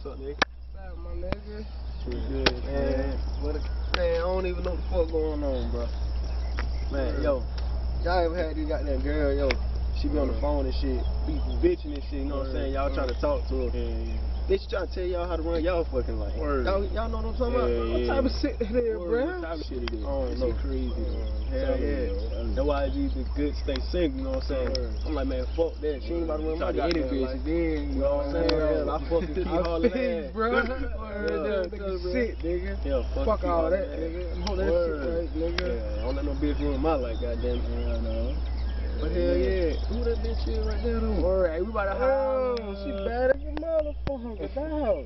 What's up, nigga? What's up, my nigga? Pretty good, man. Man, I don't even know what the fuck going on, bro. Man, yo, y'all ever had this goddamn girl, yo? She be on the phone and shit, be bitching and shit, you know what I'm saying? Y'all trying to talk to her. Then she trying to tell y'all how to run y'all fucking life. Y'all know what I'm talking about? What type of shit that is, bro? What type of shit it is? I don't Shit know. crazy, though. Hell yeah. That's why it's the good stay single, you know what I'm saying? I'm like, man, fuck that. She ain't about to run my goddamn life. You know what I'm saying? I fucking keep hauling ass. Bro. Shit, nigga. Yeah, fuck all that, nigga. Hold that shit right, nigga. Yeah, I don't let no bitch ruin my life, goddamn. Yeah, I know. But hell yeah. Who that bitch is right there, though? Word, hey, we about to have. She bad as a motherfucker, dog.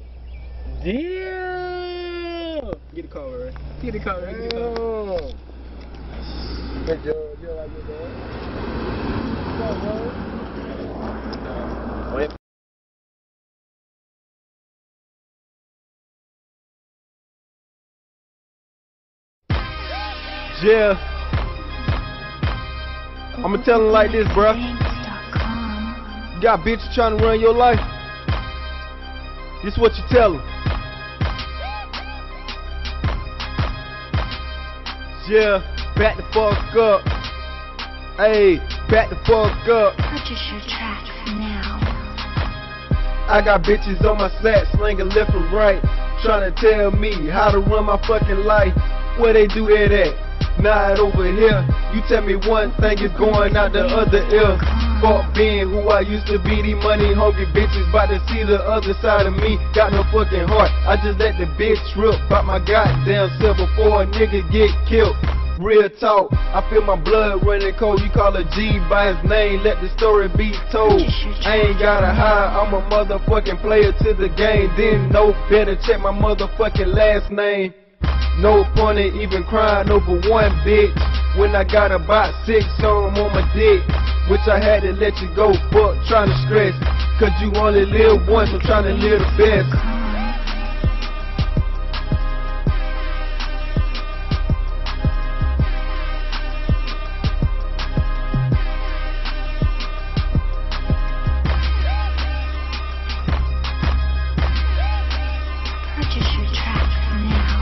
Damn! Get the car, right? Get the car, right? Get the car. Hey, Joe, you like it, man? What's up, bro? Wait. Yeah. I'ma tell him like this, bruh. You got bitches trying to run your life. This what you tell them. Yeah, back the fuck up. Hey, back the fuck up. Purchase your track now. I got bitches on my sack, slinging left and right, trying to tell me how to run my fucking life. Where they do it at? Not over here. You tell me one thing is going out the other ear. Fuck being who I used to be. These money hungry bitches about to see the other side of me. Got no fucking heart. I just let the bitch rip about my goddamn self before a nigga get killed. Real talk, I feel my blood running cold. You call a G by his name, let the story be told. I ain't gotta hide, I'm a motherfucking player to the game. Didn't know better, check my motherfucking last name. No point in even crying over one bitch when I got about 6 on my dick, which I had to let you go. Fuck trying to stress, cause you only live once, I'm trying to live the best. Purchase your track now.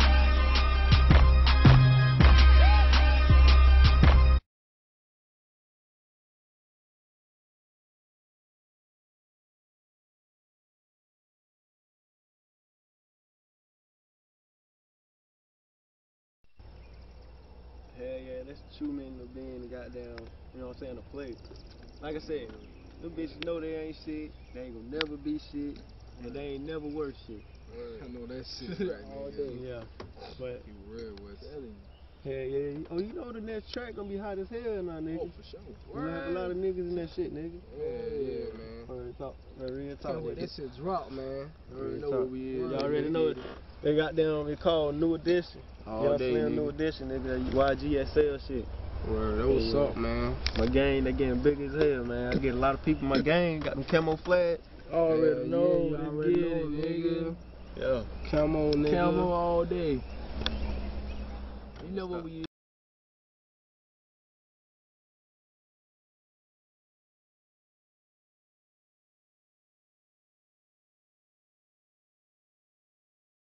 Hell yeah, that's true, man, of being the goddamn, you know what I'm saying, a play. Like I said, them bitches know they ain't shit, they ain't gonna never be shit, and they ain't never worth shit. I know that shit right all day. Yeah, but You real with telling you. hell yeah, oh, you know the next track gonna be hot as hell now, nigga. Oh, for sure. You gonna have a lot of niggas in that shit, nigga. Yeah, man. Real talk, real talk. Can't wait that shit drop, man. You already know talk. what we is. Y'all already know it. They got them, they called New Edition. All day, nigga. New Edition, nigga. YGSL shit. Word, that what's up, man. My gang, they getting big as hell, man. I get a lot of people in my gang, got them camouflage. Already know, you already know, nigga. Yeah. Camo, nigga. Camo all day. You know what we is.